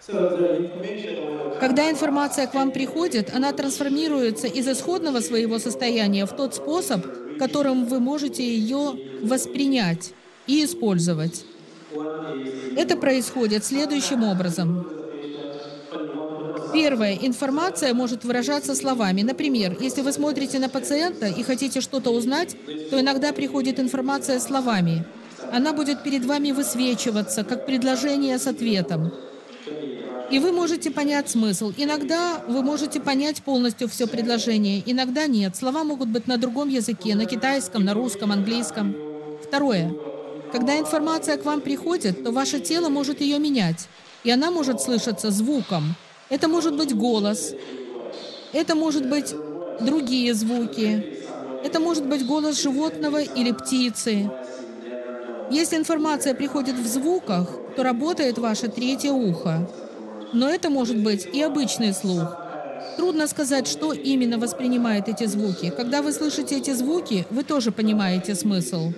Когда информация к вам приходит, она трансформируется из исходного своего состояния в тот способ, которым вы можете ее воспринять и использовать. Это происходит следующим образом. Первое. Информация может выражаться словами. Например, если вы смотрите на пациента и хотите что-то узнать, то иногда приходит информация словами. Она будет перед вами высвечиваться, как предложение с ответом. И вы можете понять смысл. Иногда вы можете понять полностью все предложение, иногда нет. Слова могут быть на другом языке, на китайском, на русском, английском. Второе. Когда информация к вам приходит, то ваше тело может ее менять, и она может слышаться звуком. Это может быть голос, это может быть другие звуки, это может быть голос животного или птицы. Если информация приходит в звуках, то работает ваше третье ухо. Но это может быть и обычный слух. Трудно сказать, что именно воспринимает эти звуки. Когда вы слышите эти звуки, вы тоже понимаете смысл.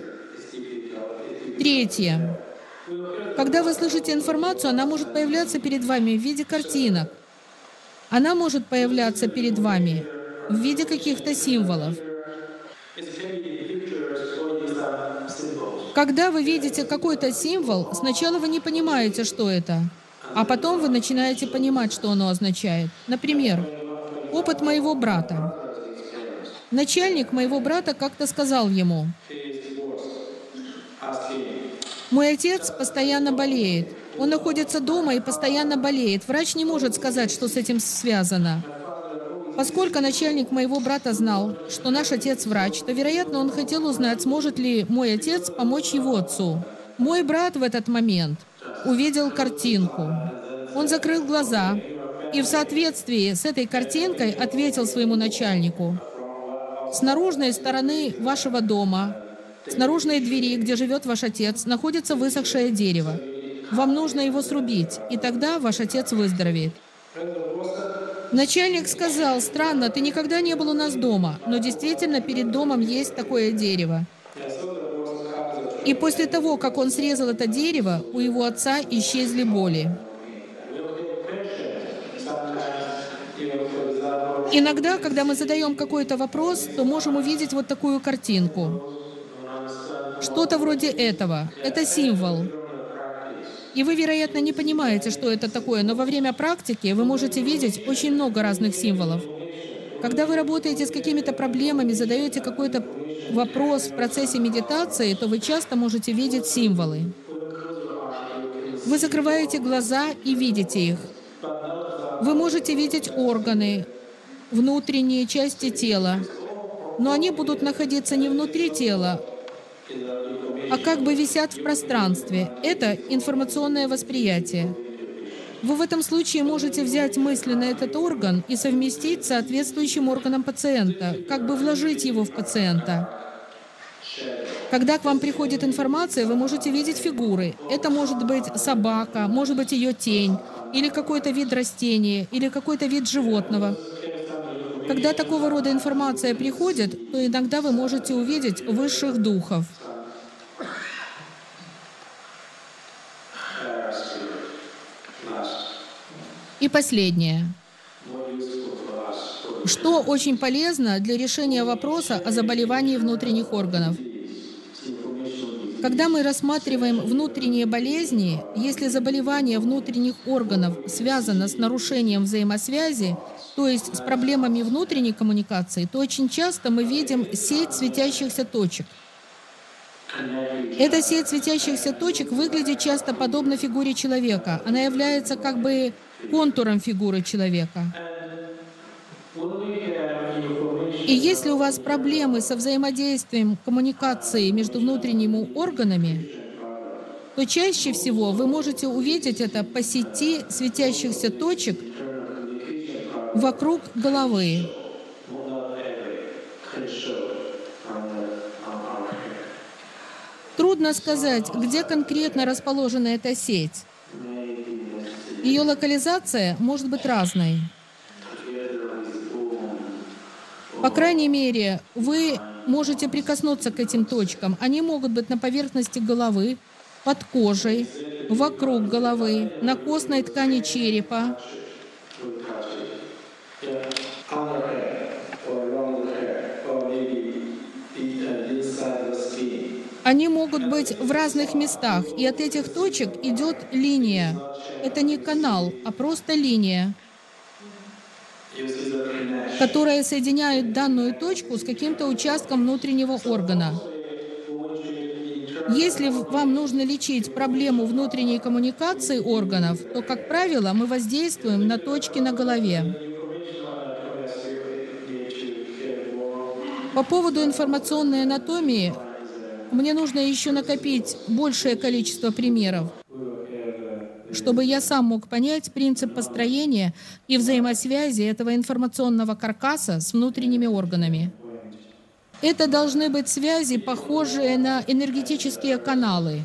Третье. Когда вы слышите информацию, она может появляться перед вами в виде картинок. Она может появляться перед вами в виде каких-то символов. Когда вы видите какой-то символ, сначала вы не понимаете, что это, а потом вы начинаете понимать, что оно означает. Например, опыт моего брата. Начальник моего брата как-то сказал ему: «Мой отец постоянно болеет. Он находится дома и постоянно болеет. Врач не может сказать, что с этим связано». Поскольку начальник моего брата знал, что наш отец врач, то, вероятно, он хотел узнать, сможет ли мой отец помочь его отцу. Мой брат в этот момент увидел картинку. Он закрыл глаза и в соответствии с этой картинкой ответил своему начальнику: «С наружной стороны вашего дома, с наружной двери, где живет ваш отец, находится высохшее дерево. Вам нужно его срубить, и тогда ваш отец выздоровеет». Начальник сказал: «Странно, ты никогда не был у нас дома, но действительно перед домом есть такое дерево». И после того, как он срезал это дерево, у его отца исчезли боли. Иногда, когда мы задаем какой-то вопрос, то можем увидеть вот такую картинку. Что-то вроде этого. Это символ. И вы, вероятно, не понимаете, что это такое, но во время практики вы можете видеть очень много разных символов. Когда вы работаете с какими-то проблемами, задаете какой-то вопрос в процессе медитации, то вы часто можете видеть символы. Вы закрываете глаза и видите их. Вы можете видеть органы, внутренние части тела, но они будут находиться не внутри тела, а как бы висят в пространстве. Это информационное восприятие. Вы в этом случае можете взять мысленно этот орган и совместить с соответствующим органом пациента, как бы вложить его в пациента. Когда к вам приходит информация, вы можете видеть фигуры. Это может быть собака, может быть ее тень, или какой-то вид растения, или какой-то вид животного. Когда такого рода информация приходит, то иногда вы можете увидеть высших духов. И последнее. Что очень полезно для решения вопроса о заболевании внутренних органов. Когда мы рассматриваем внутренние болезни, если заболевание внутренних органов связано с нарушением взаимосвязи, то есть с проблемами внутренней коммуникации, то очень часто мы видим сеть светящихся точек. Эта сеть светящихся точек выглядит часто подобно фигуре человека. Она является как бы контуром фигуры человека. И если у вас проблемы со взаимодействием коммуникации между внутренними органами, то чаще всего вы можете увидеть это по сети светящихся точек вокруг головы. Трудно сказать, где конкретно расположена эта сеть. Ее локализация может быть разной. По крайней мере, вы можете прикоснуться к этим точкам. Они могут быть на поверхности головы, под кожей, вокруг головы, на костной ткани черепа. Они могут быть в разных местах, и от этих точек идет линия. Это не канал, а просто линия, которая соединяет данную точку с каким-то участком внутреннего органа. Если вам нужно лечить проблему внутренней коммуникации органов, то, как правило, мы воздействуем на точки на голове. По поводу информационной анатомии, мне нужно еще накопить большее количество примеров, чтобы я сам мог понять принцип построения и взаимосвязи этого информационного каркаса с внутренними органами. Это должны быть связи, похожие на энергетические каналы.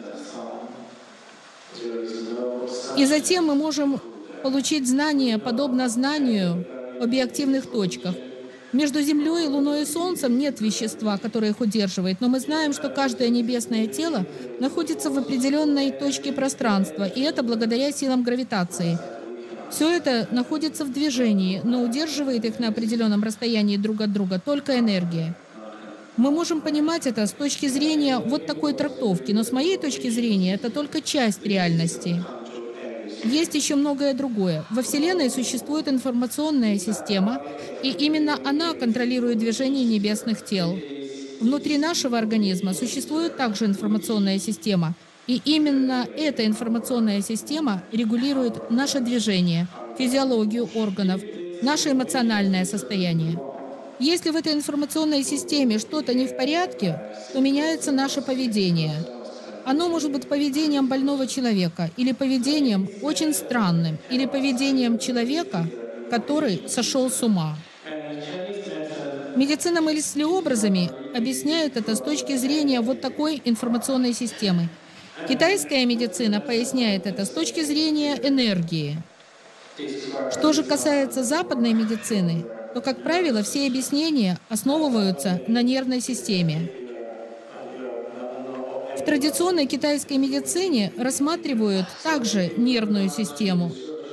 И затем мы можем получить знание, подобно знанию о биоактивных точках. Между Землей, Луной и Солнцем нет вещества, которое их удерживает, но мы знаем, что каждое небесное тело находится в определенной точке пространства, и это благодаря силам гравитации. Все это находится в движении, но удерживает их на определенном расстоянии друг от друга только энергия. Мы можем понимать это с точки зрения вот такой трактовки, но с моей точки зрения это только часть реальности. Есть еще многое другое. Во Вселенной существует информационная система, и именно она контролирует движение небесных тел. Внутри нашего организма существует также информационная система, и именно эта информационная система регулирует наше движение, физиологию органов, наше эмоциональное состояние. Если в этой информационной системе что-то не в порядке, то меняется наше поведение. Оно может быть поведением больного человека, или поведением очень странным, или поведением человека, который сошел с ума. Медицина мыслеобразами объясняет это с точки зрения вот такой информационной системы. Китайская медицина поясняет это с точки зрения энергии. Что же касается западной медицины, то, как правило, все объяснения основываются на нервной системе. В традиционной китайской медицине рассматривают также нервную систему.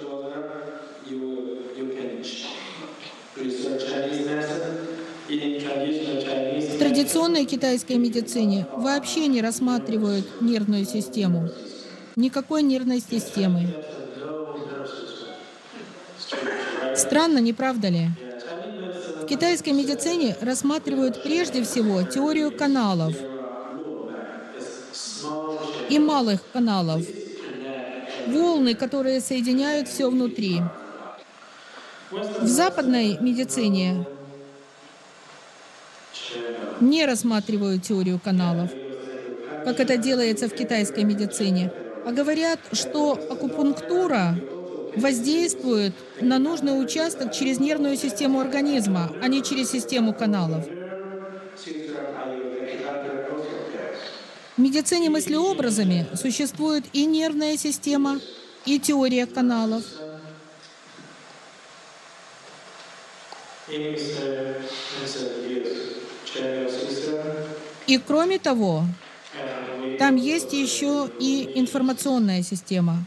В традиционной китайской медицине вообще не рассматривают нервную систему. Никакой нервной системы. Странно, не правда ли? В китайской медицине рассматривают прежде всего теорию каналов и малых каналов, волны, которые соединяют все внутри. В западной медицине не рассматривают теорию каналов, как это делается в китайской медицине, а говорят, что акупунктура воздействует на нужный участок через нервную систему организма, а не через систему каналов. В медицине мыслеобразами существует и нервная система, и теория каналов. И кроме того, там есть еще и информационная система.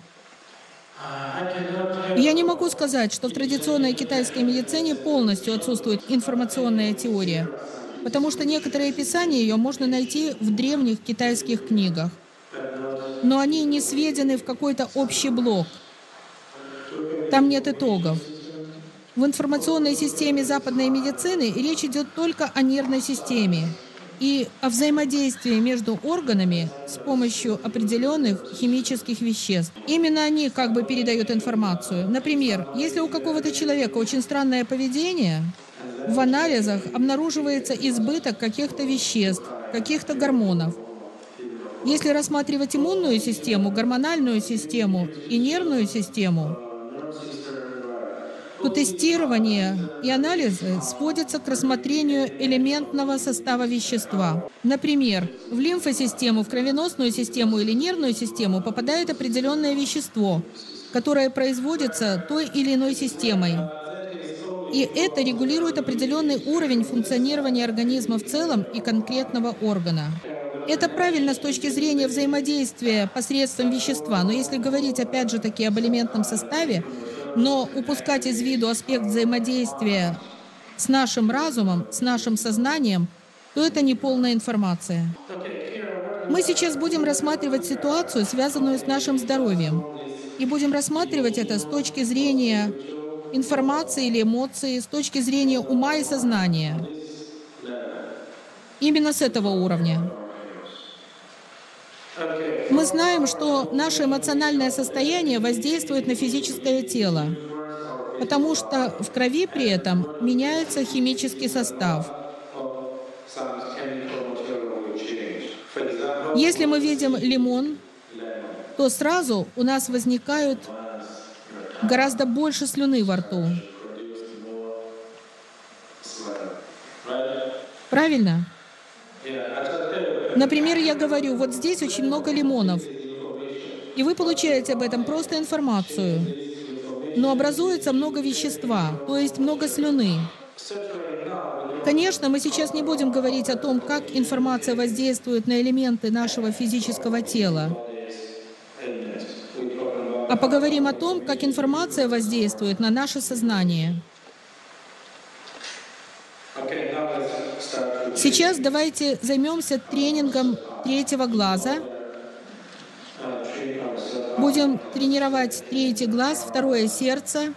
Я не могу сказать, что в традиционной китайской медицине полностью отсутствует информационная теория, потому что некоторые описания ее можно найти в древних китайских книгах, но они не сведены в какой-то общий блок. Там нет итогов. В информационной системе западной медицины речь идет только о нервной системе и о взаимодействии между органами с помощью определенных химических веществ. Именно они как бы передают информацию. Например, если у какого-то человека очень странное поведение, в анализах обнаруживается избыток каких-то веществ, каких-то гормонов. Если рассматривать иммунную систему, гормональную систему и нервную систему, то тестирование и анализы сводятся к рассмотрению элементного состава вещества. Например, в лимфосистему, в кровеносную систему или нервную систему попадает определенное вещество, которое производится той или иной системой. И это регулирует определенный уровень функционирования организма в целом и конкретного органа. Это правильно с точки зрения взаимодействия посредством вещества, но если говорить опять же таки об элементном составе, но упускать из виду аспект взаимодействия с нашим разумом, с нашим сознанием, то это не полная информация. Мы сейчас будем рассматривать ситуацию, связанную с нашим здоровьем. И будем рассматривать это с точки зрения информации или эмоции, с точки зрения ума и сознания. Именно с этого уровня. Мы знаем, что наше эмоциональное состояние воздействует на физическое тело, потому что в крови при этом меняется химический состав. Если мы видим лимон, то сразу у нас возникают гораздо больше слюны во рту. Правильно? Например, я говорю, вот здесь очень много лимонов, и вы получаете об этом просто информацию, но образуется много вещества, то есть много слюны. Конечно, мы сейчас не будем говорить о том, как информация воздействует на элементы нашего физического тела, а поговорим о том, как информация воздействует на наше сознание. Сейчас давайте займемся тренингом третьего глаза. Будем тренировать третий глаз, второе сердце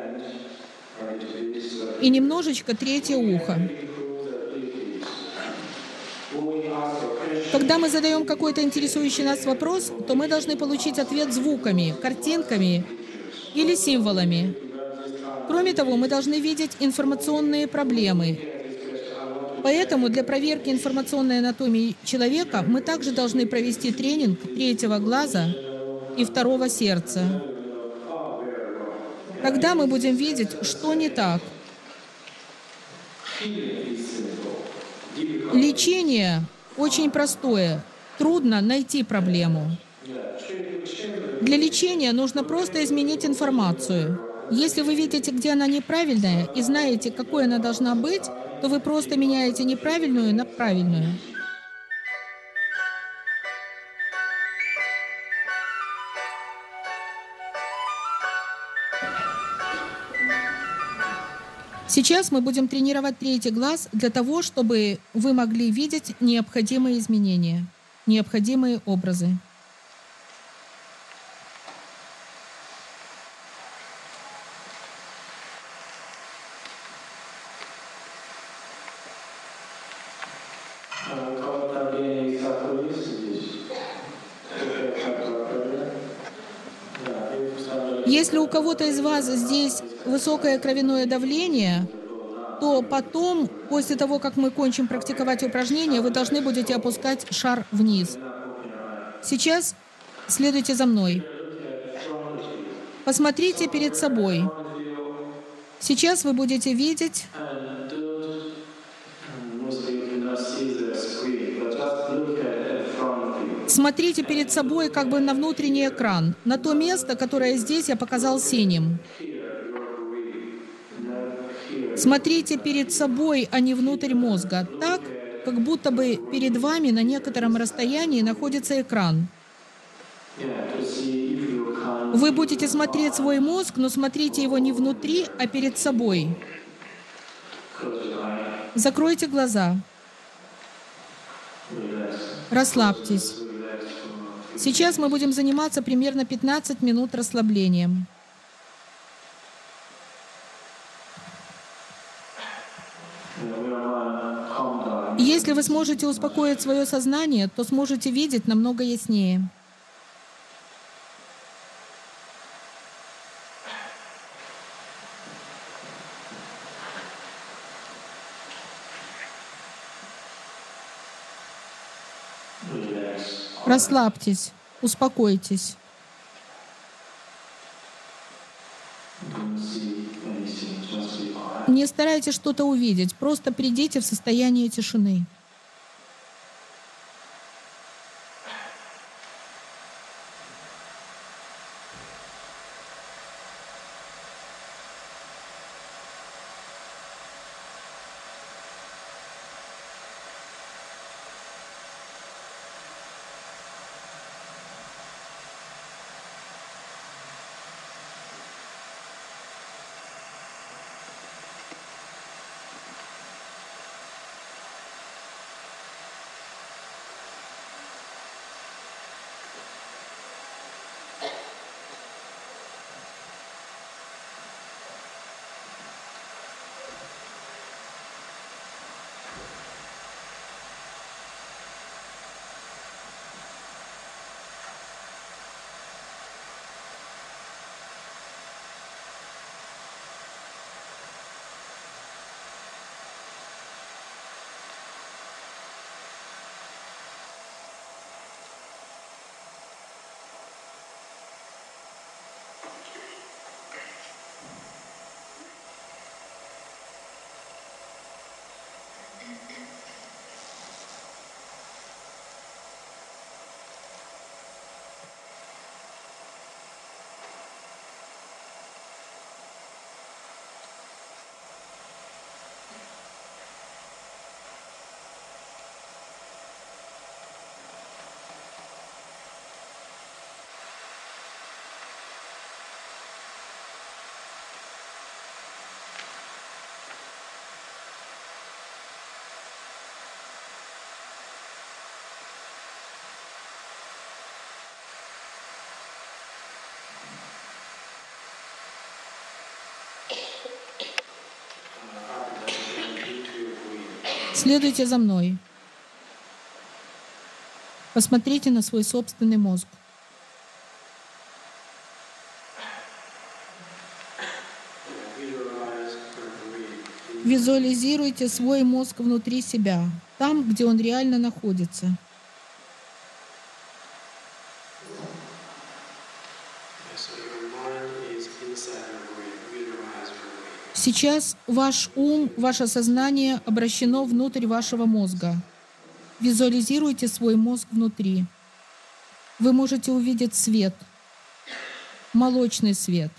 и немножечко третье ухо. Когда мы задаем какой-то интересующий нас вопрос, то мы должны получить ответ звуками, картинками или символами. Кроме того, мы должны видеть информационные проблемы. Поэтому для проверки информационной анатомии человека мы также должны провести тренинг третьего глаза и второго сердца. Тогда мы будем видеть, что не так. Лечение очень простое. Трудно найти проблему. Для лечения нужно просто изменить информацию. Если вы видите, где она неправильная, и знаете, какой она должна быть, то вы просто меняете неправильную на правильную. Сейчас мы будем тренировать третий глаз для того, чтобы вы могли видеть необходимые изменения, необходимые образы. Если у кого-то из вас здесь высокое кровяное давление, то потом, после того, как мы кончим практиковать упражнения, вы должны будете опускать шар вниз. Сейчас следуйте за мной. Посмотрите перед собой. Сейчас вы будете видеть Смотрите перед собой как бы на внутренний экран, на то место, которое здесь я показал синим. Смотрите перед собой, а не внутрь мозга, так, как будто бы перед вами на некотором расстоянии находится экран. Вы будете смотреть свой мозг, но смотрите его не внутри, а перед собой. Закройте глаза. Расслабьтесь. Сейчас мы будем заниматься примерно 15 минут расслаблением. Если вы сможете успокоить свое сознание, то сможете видеть намного яснее. Расслабьтесь, успокойтесь. Не старайтесь что-то увидеть, просто придите в состояние тишины. Следуйте за мной. Посмотрите на свой собственный мозг. Визуализируйте свой мозг внутри себя, там, где он реально находится. Сейчас ваш ум, ваше сознание обращено внутрь вашего мозга. Визуализируйте свой мозг внутри. Вы можете увидеть свет, молочный свет.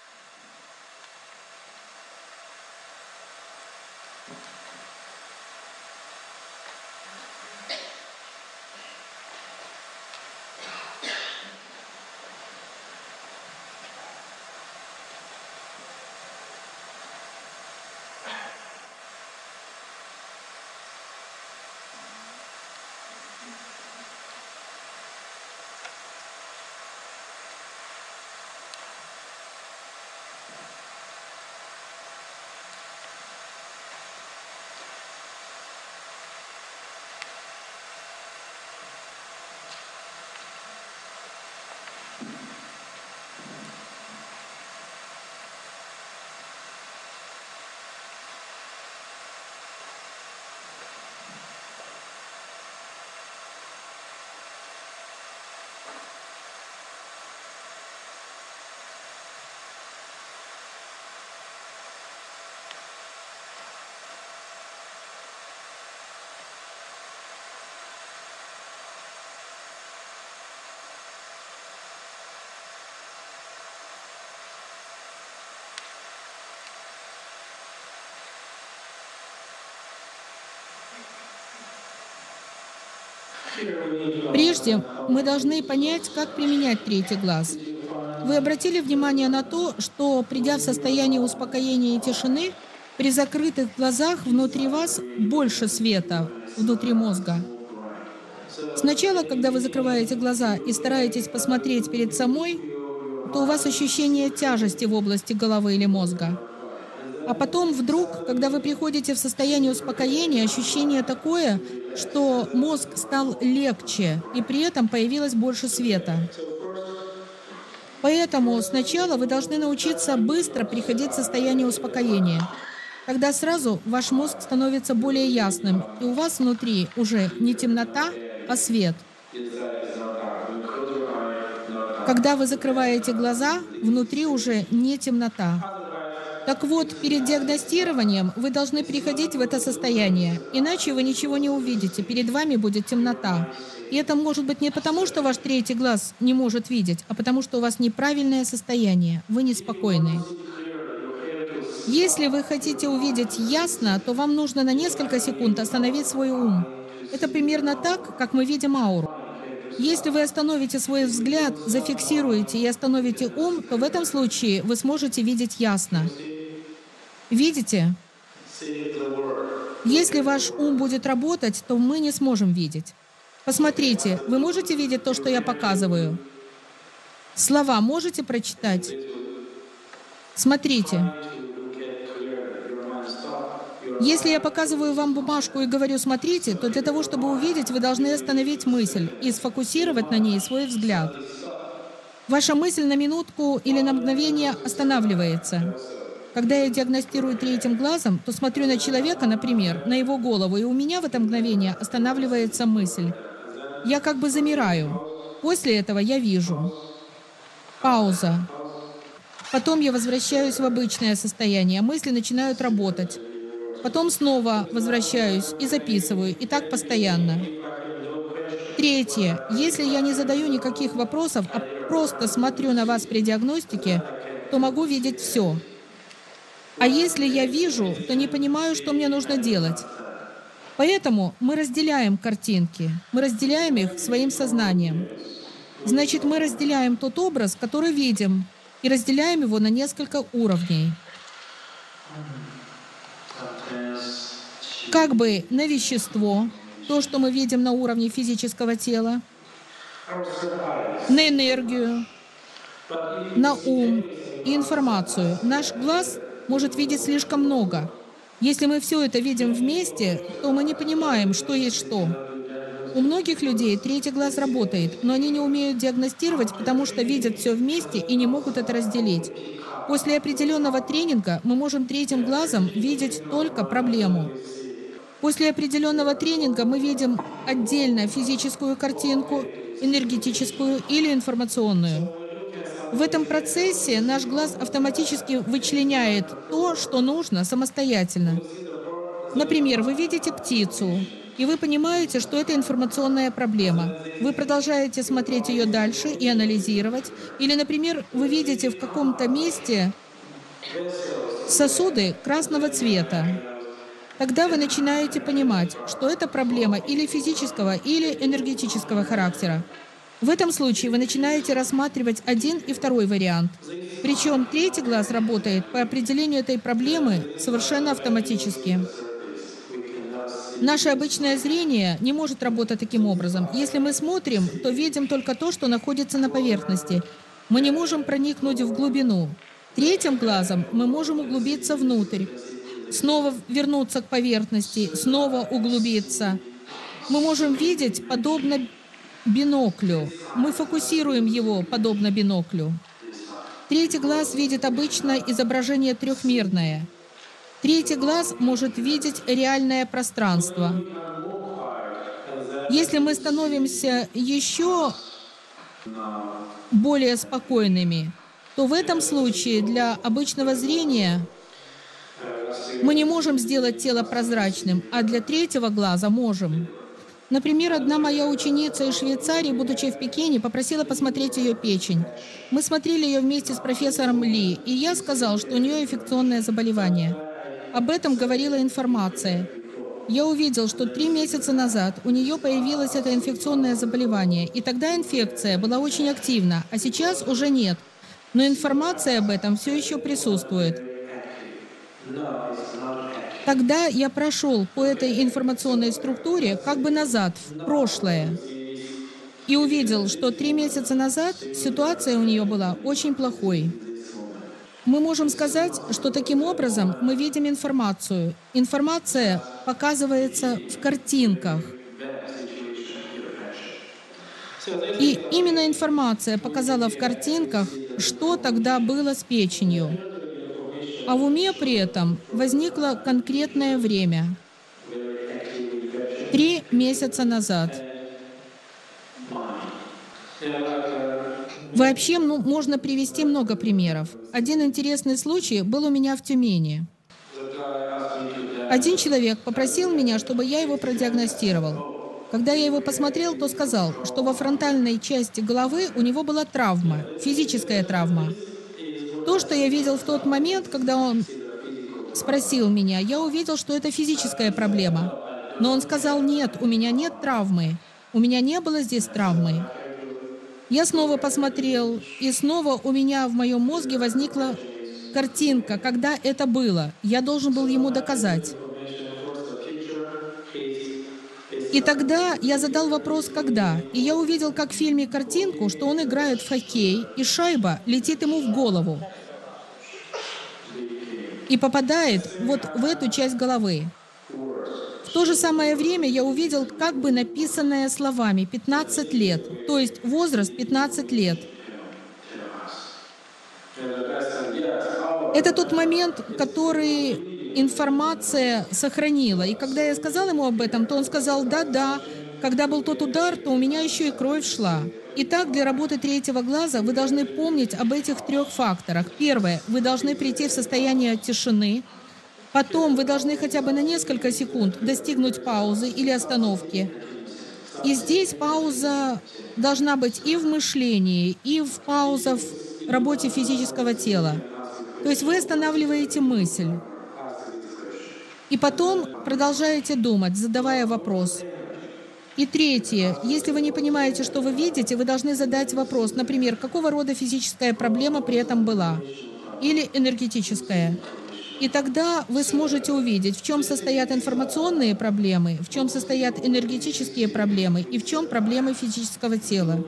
Прежде мы должны понять, как применять третий глаз. Вы обратили внимание на то, что, придя в состояние успокоения и тишины, при закрытых глазах внутри вас больше света, внутри мозга. Сначала, когда вы закрываете глаза и стараетесь посмотреть перед собой, то у вас ощущение тяжести в области головы или мозга. А потом вдруг, когда вы приходите в состояние успокоения, ощущение такое, что мозг стал легче, и при этом появилось больше света. Поэтому сначала вы должны научиться быстро приходить в состояние успокоения. Тогда сразу ваш мозг становится более ясным, и у вас внутри уже не темнота, а свет. Когда вы закрываете глаза, внутри уже не темнота. Так вот, перед диагностированием вы должны приходить в это состояние, иначе вы ничего не увидите, перед вами будет темнота. И это может быть не потому, что ваш третий глаз не может видеть, а потому что у вас неправильное состояние, вы неспокойны. Если вы хотите увидеть ясно, то вам нужно на несколько секунд остановить свой ум. Это примерно так, как мы видим ауру. Если вы остановите свой взгляд, зафиксируете и остановите ум, то в этом случае вы сможете видеть ясно. Видите? Если ваш ум будет работать, то мы не сможем видеть. Посмотрите, вы можете видеть то, что я показываю? Слова можете прочитать? Смотрите. Если я показываю вам бумажку и говорю «смотрите», то для того, чтобы увидеть, вы должны остановить мысль и сфокусировать на ней свой взгляд. Ваша мысль на минутку или на мгновение останавливается. Когда я диагностирую третьим глазом, то смотрю на человека, например, на его голову, и у меня в это мгновение останавливается мысль. Я как бы замираю. После этого я вижу. Пауза. Потом я возвращаюсь в обычное состояние, мысли начинают работать. Потом снова возвращаюсь и записываю, и так постоянно. Третье. Если я не задаю никаких вопросов, а просто смотрю на вас при диагностике, то могу видеть все. А если я вижу, то не понимаю, что мне нужно делать. Поэтому мы разделяем картинки, мы разделяем их своим сознанием. Значит, мы разделяем тот образ, который видим, и разделяем его на несколько уровней. Как бы на вещество, то, что мы видим на уровне физического тела, на энергию, на ум и информацию. Наш глаз может видеть слишком много. Если мы все это видим вместе, то мы не понимаем, что есть что. У многих людей третий глаз работает, но они не умеют диагностировать, потому что видят все вместе и не могут это разделить. После определенного тренинга мы можем третьим глазом видеть только проблему. После определенного тренинга мы видим отдельно физическую картинку, энергетическую или информационную. В этом процессе наш глаз автоматически вычленяет то, что нужно, самостоятельно. Например, вы видите птицу, и вы понимаете, что это информационная проблема. Вы продолжаете смотреть ее дальше и анализировать. Или, например, вы видите в каком-то месте сосуды красного цвета. Тогда вы начинаете понимать, что это проблема или физического, или энергетического характера. В этом случае вы начинаете рассматривать один и второй вариант. Причем третий глаз работает по определению этой проблемы совершенно автоматически. Наше обычное зрение не может работать таким образом. Если мы смотрим, то видим только то, что находится на поверхности. Мы не можем проникнуть в глубину. Третьим глазом мы можем углубиться внутрь, снова вернуться к поверхности, снова углубиться. Мы можем видеть подобно биноклю. Мы фокусируем его подобно биноклю. Третий глаз видит обычно изображение трехмерное. Третий глаз может видеть реальное пространство. Если мы становимся еще более спокойными, то в этом случае для обычного зрения мы не можем сделать тело прозрачным, а для третьего глаза можем. Например, одна моя ученица из Швейцарии, будучи в Пекине, попросила посмотреть ее печень. Мы смотрели ее вместе с профессором Ли, и я сказал, что у нее инфекционное заболевание. Об этом говорила информация. Я увидел, что 3 месяца назад у нее появилось это инфекционное заболевание, и тогда инфекция была очень активна, а сейчас уже нет. Но информация об этом все еще присутствует. Тогда я прошел по этой информационной структуре как бы назад, в прошлое, и увидел, что 3 месяца назад ситуация у нее была очень плохой. Мы можем сказать, что таким образом мы видим информацию. Информация показывается в картинках. И именно информация показала в картинках, что тогда было с печенью. А в уме при этом возникло конкретное время. 3 месяца назад. Вообще, можно привести много примеров. Один интересный случай был у меня в Тюмени. Один человек попросил меня, чтобы я его продиагностировал. Когда я его посмотрел, то сказал, что во фронтальной части головы у него была травма, физическая травма. То, что я видел в тот момент, когда он спросил меня, я увидел, что это физическая проблема. Но он сказал: нет, у меня нет травмы. У меня не было здесь травмы. Я снова посмотрел, и снова у меня в моем мозге возникла картинка, когда это было. Я должен был ему доказать. И тогда я задал вопрос «когда?». И я увидел, как в фильме картинку, что он играет в хоккей, и шайба летит ему в голову и попадает вот в эту часть головы. В то же самое время я увидел как бы написанное словами 15 лет, то есть возраст 15 лет. Это тот момент, который информация сохранила. И когда я сказал ему об этом, то он сказал: да, когда был тот удар, то у меня еще и кровь шла. Итак, для работы третьего глаза вы должны помнить об этих 3 факторах. Первое, вы должны прийти в состояние тишины. Потом вы должны хотя бы на несколько секунд достигнуть паузы или остановки. И здесь пауза должна быть и в мышлении, и в пауза в работе физического тела. То есть вы останавливаете мысль. И потом продолжаете думать, задавая вопрос. И третье, если вы не понимаете, что вы видите, вы должны задать вопрос, например, какого рода физическая проблема при этом была, или энергетическая. И тогда вы сможете увидеть, в чем состоят информационные проблемы, в чем состоят энергетические проблемы и в чем проблемы физического тела.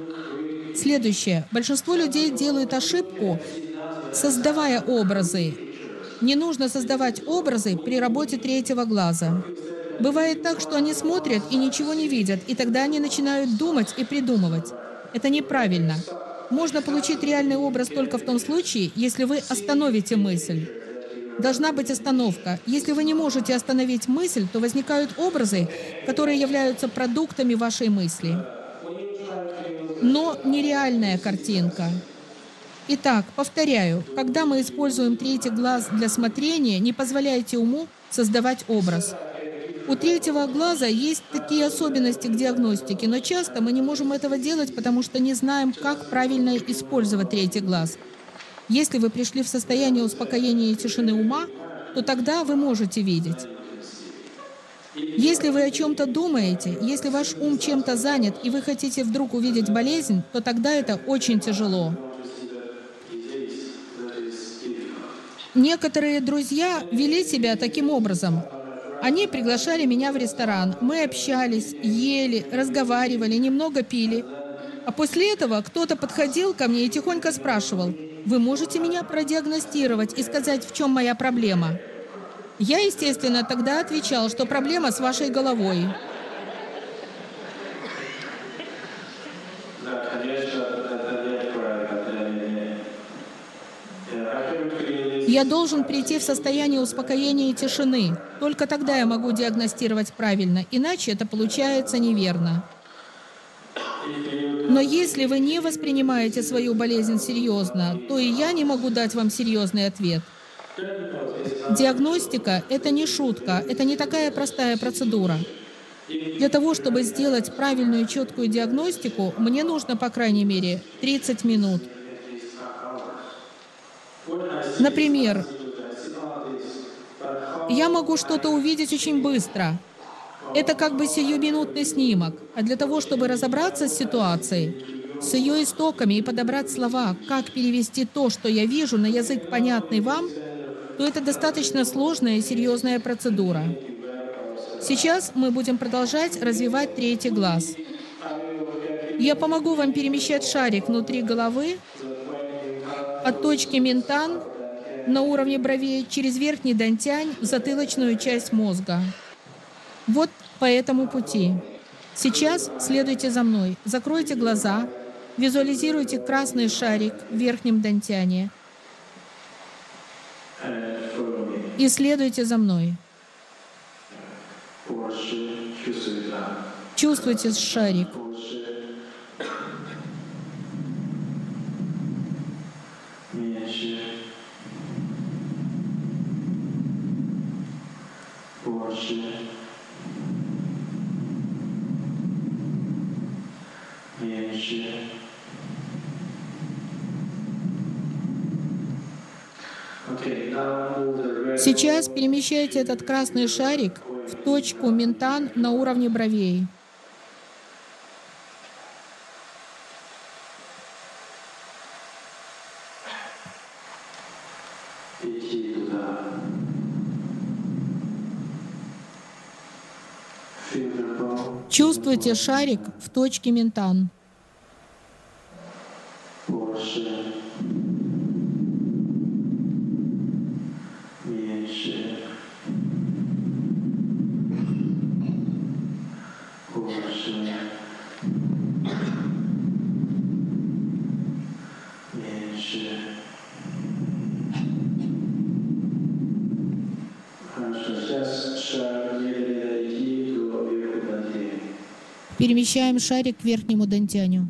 Следующее. Большинство людей делают ошибку, создавая образы. Не нужно создавать образы при работе третьего глаза. Бывает так, что они смотрят и ничего не видят, и тогда они начинают думать и придумывать. Это неправильно. Можно получить реальный образ только в том случае, если вы остановите мысль. Должна быть остановка. Если вы не можете остановить мысль, то возникают образы, которые являются продуктами вашей мысли. Но нереальная картинка. Итак, повторяю, когда мы используем третий глаз для смотрения, не позволяйте уму создавать образ. У третьего глаза есть такие особенности к диагностике, но часто мы не можем этого делать, потому что не знаем, как правильно использовать третий глаз. Если вы пришли в состояние успокоения и тишины ума, то тогда вы можете видеть. Если вы о чем-то думаете, если ваш ум чем-то занят, и вы хотите вдруг увидеть болезнь, то тогда это очень тяжело. Некоторые друзья вели себя таким образом. Они приглашали меня в ресторан, мы общались, ели, разговаривали, немного пили. А после этого кто-то подходил ко мне и тихонько спрашивал: «Вы можете меня продиагностировать и сказать, в чем моя проблема?» Я, естественно, тогда отвечал, что проблема с вашей головой. Я должен прийти в состояние успокоения и тишины. Только тогда я могу диагностировать правильно, иначе это получается неверно. Но если вы не воспринимаете свою болезнь серьезно, то и я не могу дать вам серьезный ответ. Диагностика — это не шутка, это не такая простая процедура. Для того, чтобы сделать правильную и четкую диагностику, мне нужно, по крайней мере, 30 минут. Например, я могу что-то увидеть очень быстро. Это как бы сиюминутный снимок. А для того, чтобы разобраться с ситуацией, с ее истоками и подобрать слова, как перевести то, что я вижу, на язык, понятный вам, то это достаточно сложная и серьезная процедура. Сейчас мы будем продолжать развивать третий глаз. Я помогу вам перемещать шарик внутри головы от точки Минтан на уровне бровей через верхний дантянь в затылочную часть мозга. Вот по этому пути. Сейчас следуйте за мной. Закройте глаза, визуализируйте красный шарик в верхнем дантяне и следуйте за мной. Чувствуйте шарик. Сейчас перемещайте этот красный шарик в точку Минтан на уровне бровей. Чувствуйте шарик в точке Минтан. Перемещаем шарик к верхнему дантяню.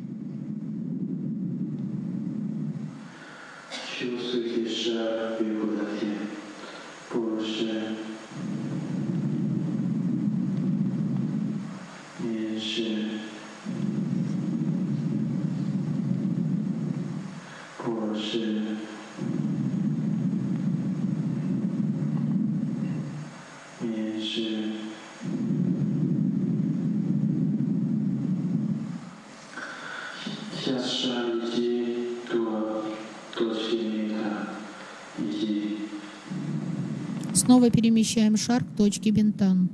Снова перемещаем шар к точке Минтан.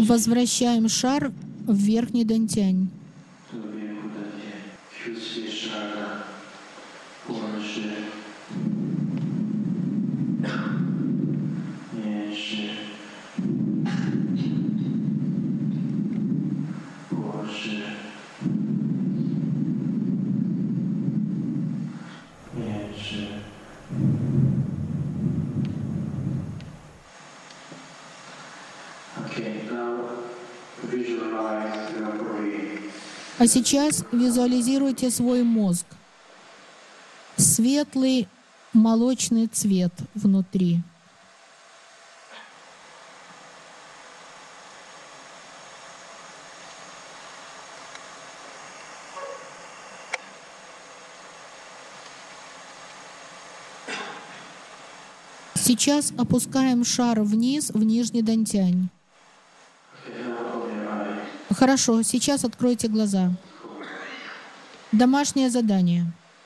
Возвращаем шар в верхний дантянь. А сейчас визуализируйте свой мозг. Светлый молочный цвет внутри. Сейчас опускаем шар вниз, в нижний дантянь. Хорошо, сейчас откройте глаза. Домашнее задание.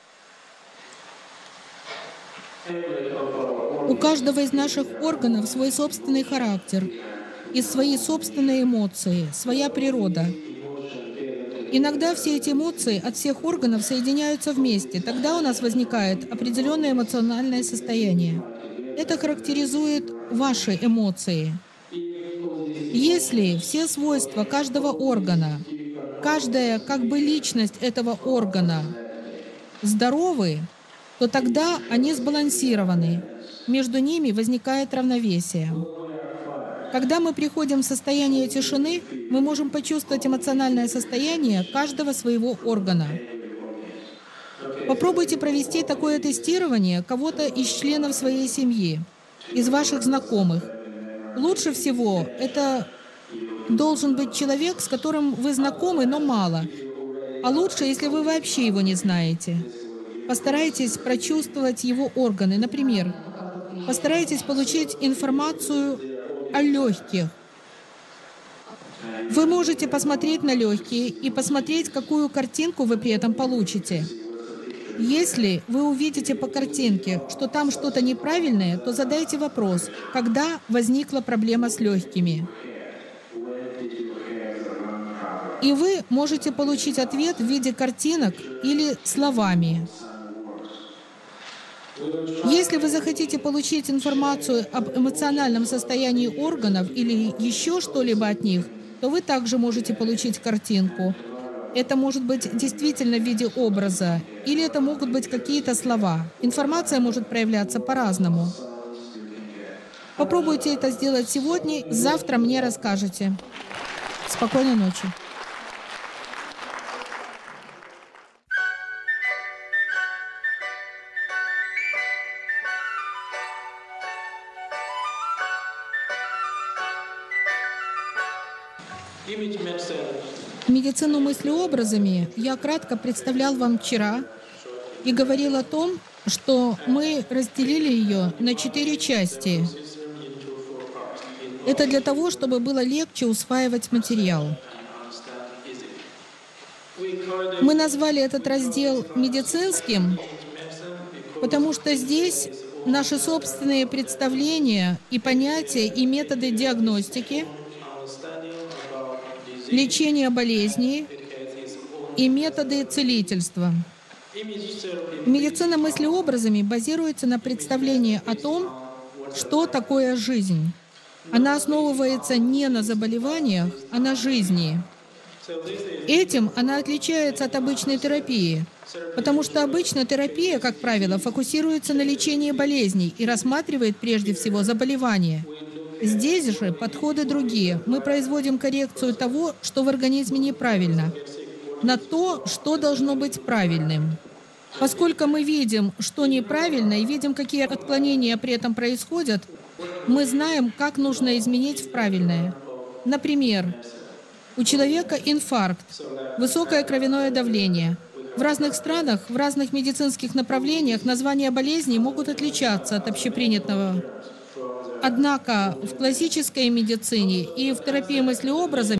У каждого из наших органов свой собственный характер и свои собственные эмоции, своя природа. Иногда все эти эмоции от всех органов соединяются вместе. Тогда у нас возникает определенное эмоциональное состояние. Это характеризует ваши эмоции. Если все свойства каждого органа, каждая как бы личность этого органа здоровы, то тогда они сбалансированы. Между ними возникает равновесие. Когда мы приходим в состояние тишины, мы можем почувствовать эмоциональное состояние каждого своего органа. Попробуйте провести такое тестирование кого-то из членов своей семьи, из ваших знакомых. Лучше всего это должен быть человек, с которым вы знакомы, но мало. А лучше, если вы вообще его не знаете. Постарайтесь прочувствовать его органы. Например, постарайтесь получить информацию о легких. Вы можете посмотреть на легкие и посмотреть, какую картинку вы при этом получите. Если вы увидите по картинке, что там что-то неправильное, то задайте вопрос, когда возникла проблема с легкими. И вы можете получить ответ в виде картинок или словами. Если вы захотите получить информацию об эмоциональном состоянии органов или еще что-либо от них, то вы также можете получить картинку. Это может быть действительно в виде образа, или это могут быть какие-то слова. Информация может проявляться по-разному. Попробуйте это сделать сегодня, завтра мне расскажете. Спокойной ночи. Медицину мыслеобразами я кратко представлял вам вчера и говорил о том, что мы разделили ее на 4 части. Это для того, чтобы было легче усваивать материал. Мы назвали этот раздел медицинским, потому что здесь наши собственные представления и понятия и методы диагностики, лечения болезней и методы целительства. Медицина мыслеобразами базируется на представлении о том, что такое жизнь. Она основывается не на заболеваниях, а на жизни. Этим она отличается от обычной терапии, потому что обычная терапия, как правило, фокусируется на лечении болезней и рассматривает прежде всего заболевания. Здесь же подходы другие. Мы производим коррекцию того, что в организме неправильно, на то, что должно быть правильным. Поскольку мы видим, что неправильно, и видим, какие отклонения при этом происходят, мы знаем, как нужно изменить в правильное. Например, у человека инфаркт, высокое кровяное давление. В разных странах, в разных медицинских направлениях названия болезней могут отличаться от общепринятого. Однако в классической медицине и в терапии мыслеобразами